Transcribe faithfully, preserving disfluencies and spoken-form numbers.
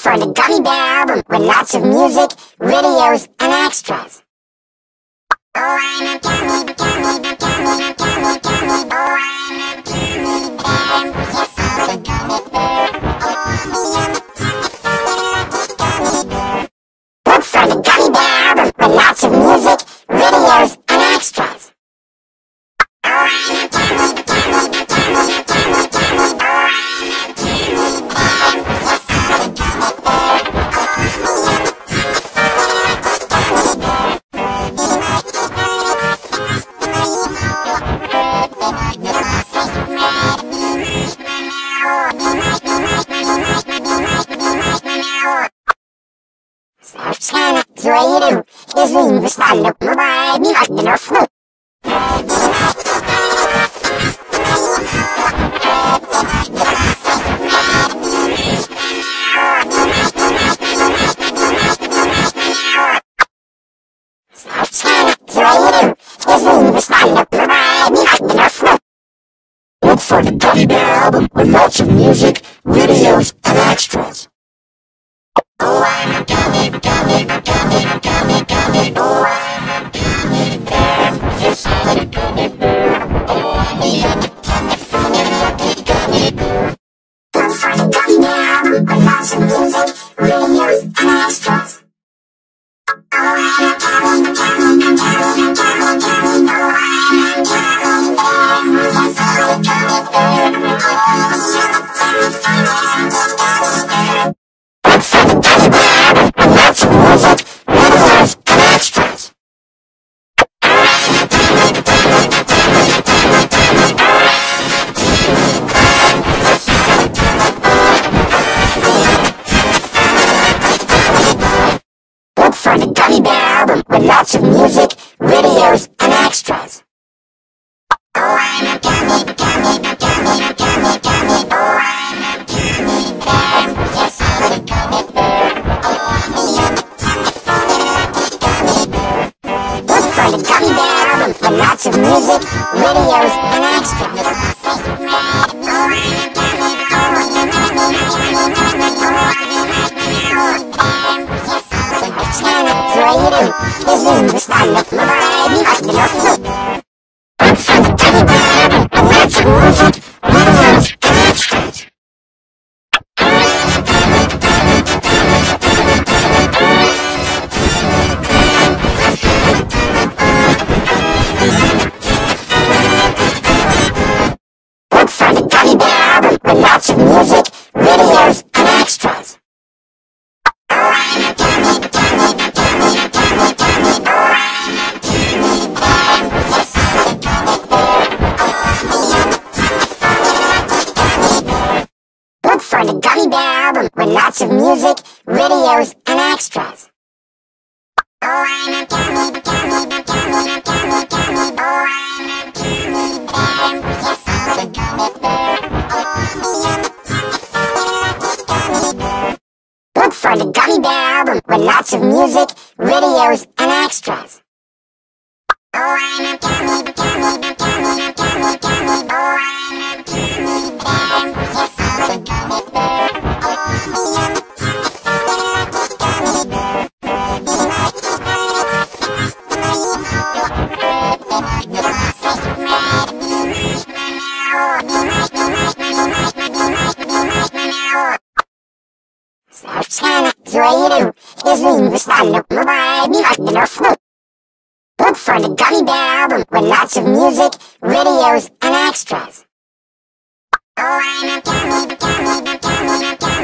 for the Gummy Bear album with lots of music, videos, and extras. Oh, I'm a gummy, gummy, gummy, gummy, gummy. Oh, I'm a gummy bear. Yes, I'm a gummy bear. Oh, me, I'm a gummy bear. Look for the Gummy Bear album with lots of music, videos, and extras. Oh, I'm a gummy, gummy, gummy, gummy, gummy. Oh, I'm a gummy bear. Yes, I'm a gummy bear. Савчана, зоиру, излин выстали, мубай, мигать на нерфну. Савчана, зоиру, излин выстали, мубай, мигать на нерфну. Look for the Gummy Bear album with lots of music, videos, and extras. Oh, I'm a gummy, gummy, gummy, gummy, gummy. Oh, I'm a gummy bear. Yes, I'm a gummy bear. Oh, I'm a gummy, funny, lucky gummy bear. Look for the Gummy Bear album with lots of music, videos, and extras. Oh, I'm a gummy, gummy, gummy, gummy, gummy. Oh, I'm a gummy bear. Yes, I'm a gummy bear. Oh, I'm a gummy, funny, lucky gummy bear. Look for the Gummy Bear album with lots of music, videos, and extras. Look for the Gummy Bear album with lots of music, videos, and extras. Oh, I'm a gummy, gummy, gummy, gummy, gummy. Oh, I'm a gummy bear. Yes, I'm a gummy bear. Oh, me, I'm a gummy, funny, lucky gummy bear. Look for the Gummy Bear album with lots of music, videos, and extras. Oh, I'm a gummy, gummy, gummy, gummy, gummy. Oh, I'm a gummy bear. Yes, I'm a Савчана, зоиру, излин выстали, мубай, мигать на нерфну. Look for the Gummy Bear album with lots of music, videos, and extras. Look for the Gummy Bear album with lots of music, videos, and extras. Oh, I'm a gummy, gummy, gummy, gummy, gummy. Oh, I'm a gummy bear. Yes, I'm a gummy bear. Oh, me, I'm a gummy, funny, lucky gummy bear. Look for the Gummy Bear album with lots of music, videos, and extras. Oh, I'm a gummy, gummy, gummy, gummy, gummy. Oh, I'm a gummy bear. Yes, I'm a gummy bear. Oh, me, I'm a gummy, funny, lucky gummy bear. Look for the Gummy Bear album with lots of music, videos, and extras. Oh, I'm a gummy, gummy, gummy, gummy, gummy. Oh, I'm a gummy bear. Yes, I'm a gummy bear. Oh, me, I'm a gummy, funny, lucky gummy bear. Савчана, зоиру, излин выстали, мубай, мигать на нерфну. Look for the Gummy Bear album with lots of music, videos, and extras. Oh, I'm a gummy, gummy, gummy, gummy.